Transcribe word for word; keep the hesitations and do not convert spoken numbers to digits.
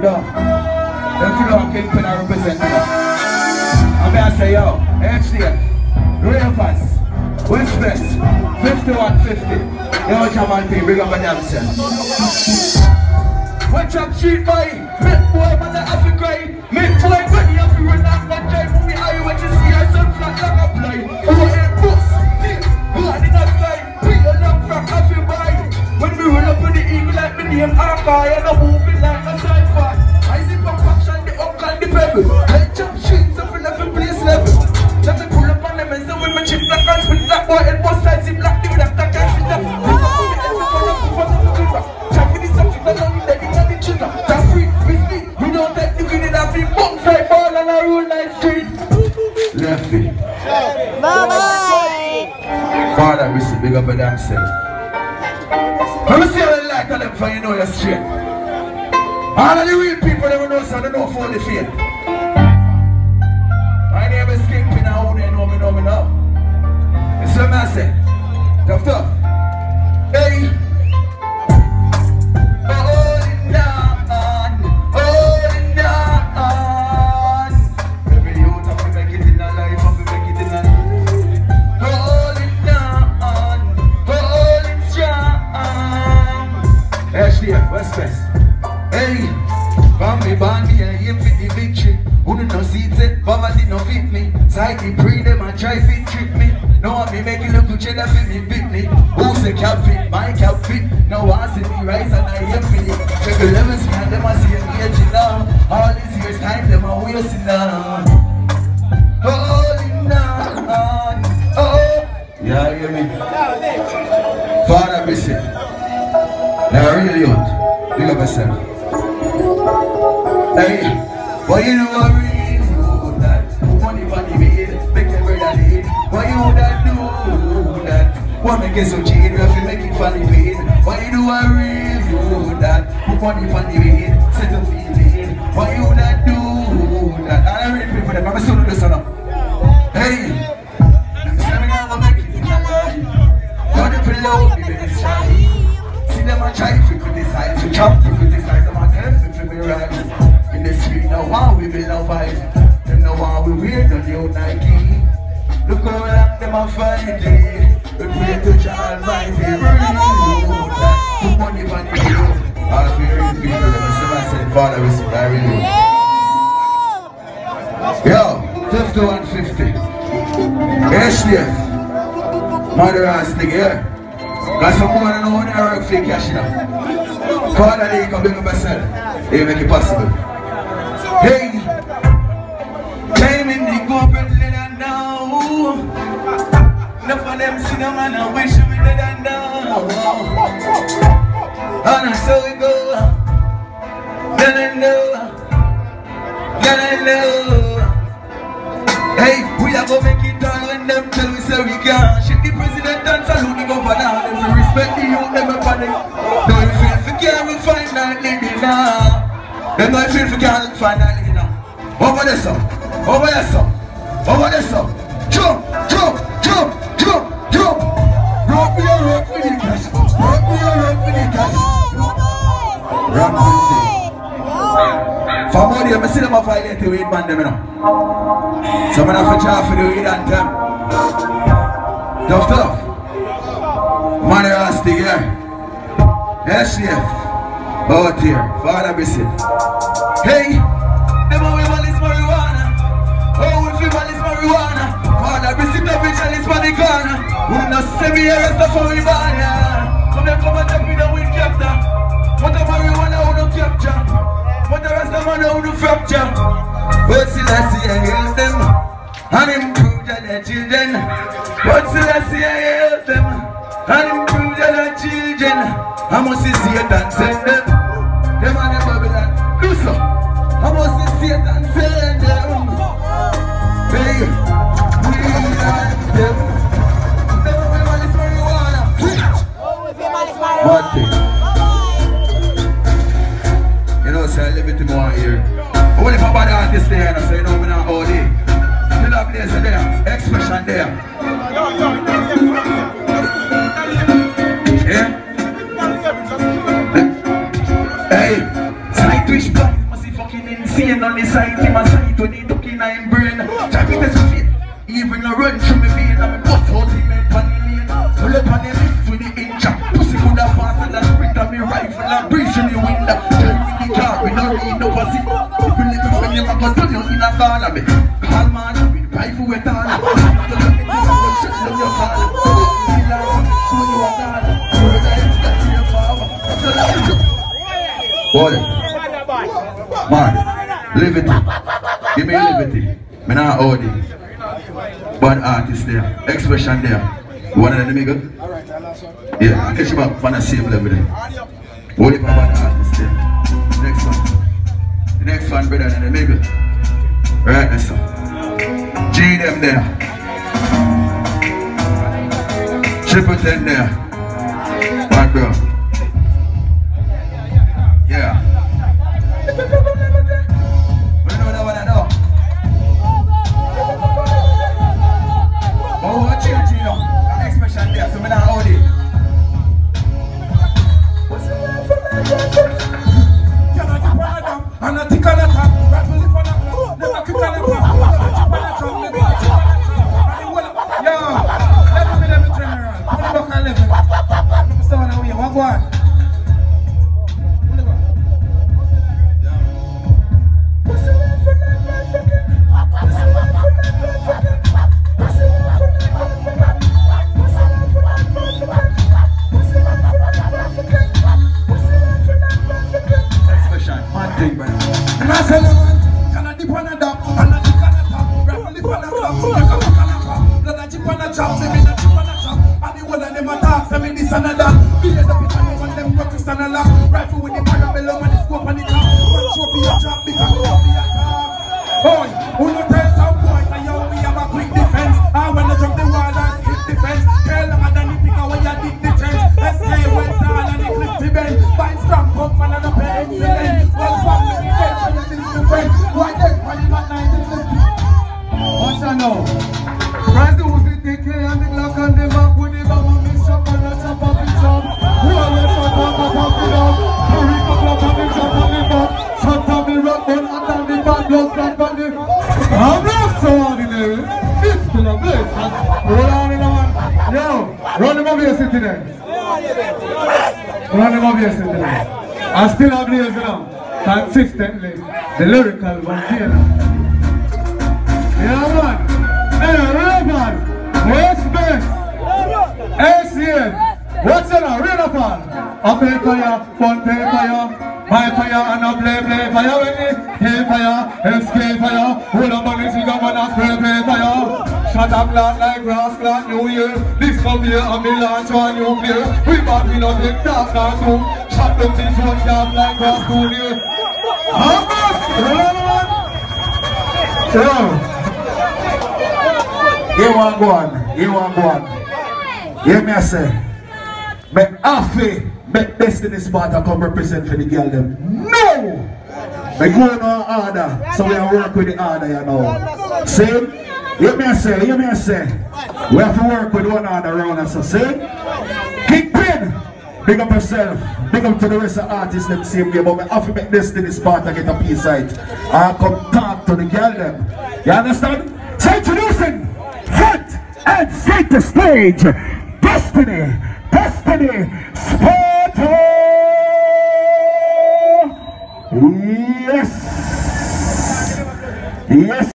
know. Don't you know Kyng Pyn I represent you? I'm going to say, yo, H D F, Ravers, Westbest, fifty-one fifty. Yo, Jamal P, bring up a damn self. Watch up, street boy. Make boy, man, I have to cry. Make boy, when you have to run out and drive for me, I want to see your son flat like a fly. Over here, books, deep, blood in the sky. We a long from coffee boy. When we roll up with the eagle like me name Arkai, and I'm moving like a sci-fi. I see pump action, the uncle, the pebble. Let's jump streets up in every place level. Let me pull up on them and say with my chip black and split that boy and both sides in black, the black, that can't sit down. Pick up on the end of the left before the clipper. Check for the subject that don't need any of the trigger. That's free, we speak, we don't take the green in that free box like ball on a road like street. Left feet. Bye-bye. Father, we see big up a damn self. Let me see how they like to them for you know you're straight. All of the real people never know so they know for the faith. My name is Kyng Pyn, how they know me, know me now. It's what I say. Tough, tough. Hey. Holding on, holding on. Every youth have to make it in a life, have to make it in a life. Holding on, holding strong. H D F, West West. Hey, from me born me I aim for the victory. Who do no see it, poverty no fit me. Psyche pre them and try fit trick me. No one me make it look good cheddar fit me beat me. Who say cap fit, my cap fit. No one see me rise and I aim for it. Check the levels man, them a see me aging now. All these years time them a wasting now. Holding on, oh. Yeah, you hear me? Father bless you. Now really youth, big up yourself. Hey, why you know I really do that? Money for the bed, make your brother lead. Why you that do that? Why make it so cheap if you make it funny pain? Why you do I really do that? Money for the bed, set up feeling. Why you that do that? I don't read people that I'm still do this now. Hey, I'm saying I'm gonna make it in my life. Got it below me, baby, try. See them a try to criticize, to chop to criticize them a tell to be right. In the street now how we build our vibe. Them know how we wear the new Nike. Look how long them a fight it. We pray to John Almighty. Put money on the bill. All of you real people, let me see myself, Father, we see I really yo, fifty-one fifty. H D F. Mother ass nigga here. Got some more than one hour of fake cash now. Father, they can bring up myself. They make it possible. Hey, came in the go Brooklyn and now. Enough of them see them and I wish we did and now. And so we go. Then I know. Then I know. Hey, we are gonna make it all when them tell we say we can. Shit the president and salute the governor. Them to respect the youth, them up on them. Now you feel for care, we find that living now. Them know you feel for care, we find that living now. Over there, son. Over there, son. Over there, son. Jump, jump, jump, jump, jump. Rock me or rock me the cash. Rock me or rock me the cash. Rock me the thing. For money, I see them a violate the weed man them, you know. So I'm gonna have to charge for the weed and them. Tough, tough. Money ass the year. H D F. Out here. Father bless it. Hey. Them a we want is marijuana. Oh, if you want is marijuana. Father bless it, the bitch and it's for the corner. We no see me here, rest of we born, yeah. Come them come and take me the weed captor. What the marijuana who no capture? What the rest of them who no fracture? But still I see I heal them and improve their children. But still I see I heal them and improve their children. I must see Satan send them. Them and the Babylon. Do so. I must see Satan send them. Hey, we like them. Them we want is marijuana. One thing. You know, say I live it in one here. What if a bad artist there, so you know me not all day. Still have place there, expression there. Yeah? Hey, side twitch plan, must fucking insane on the side. Him a sight when he took in him brain. Drive it as a fit. Even a run through me vein. I'm a bust out him head pan the lane. Pull up on him hips with the inch. Pussy could have faster than sprint on me rifle and breach in the window. Turn with the car, we don't need no pussy. If we live in front of him, I'm gonna turn you in a corner. Me call man with the rifle with all. Shut down your car. Show you a car. Boy, man, liberty. Give me liberty. Me not Audi. Bad artist there. Expression there. You want to let me go? Yeah, catch you back on the same level there. What if I bad artist there? Next one. The next one better than the middle. Right, that's one. G them there. Triple ten there. Bad bro. Yeah. What do you know that one I know? Oh, what you do, you know? An expression there, so I'm not hold it. What's the word for my girlfriend? Can I keep on a dump? And I think on a top. Rattle it on a club. Never keep on a club. Never keep on a club. Never keep on a club. Yo, let me let me general. Put it back and level. Let me start on the way. What go on? And I said, can I dip on a dog? And I dip on a top. Raffle on a club. You can look on a club. Let I chip on a chop. Say me not chip on a chop. And the one of them attack. Say me this and a that. Be as a pitch and one of them rock and a lock. Rifle with the parabellum and the scope on the top. One trophy a drop because we have the attack. Boy, who no tell some boys that yo we have a quick defense. And when they jump the wall and skip defense. Tell them that they pick away and dig the trench. S K went down and they clip the bend. Find strong pump and a penicillin. Well, family. Why then? Why you not nine? What's that now? Rise the who's the D K and the Glock and the map with the bomb and the shop and the chop of the chop. Who are left on top of the dog? Who reap a club and the chop on the back? Shot on the rock bun and on the bad blood slap on the... I'm not so ordinary. It's still a place, man. Roll on in a man. Yo, run him over here sitting there. Run him over here sitting there. I still have layers now. Consistently, the lyrical one here. Yeah man, hey Raven, West Best, S C N, what's in a real fun? A play fire, fun play fire, my fire and a play play fire with me, play fire, escape fire, hold up on the trigger man and spray play fire. Shut up land like grass plant New Year, this come here and me launch on nuclear. We back me not take dark now too, shut them things one down like grass too near. How much? You want go on, you want go on. Hear me I say, make Afi, make Destiny Sparta come represent for the girl them. No! They go on order, so we are work with the order you know. See? Hear me I say, hear me I say. We have to work with one another around us, so see? Kyng Pyn! Big up yourself, big up to the rest of the artists them same way, but we have to make Destiny Sparta get a piece right. And come talk to the girl them. You understand? So introducing, front and center stage, Destiny, Destiny Sparta! Yes! Yes!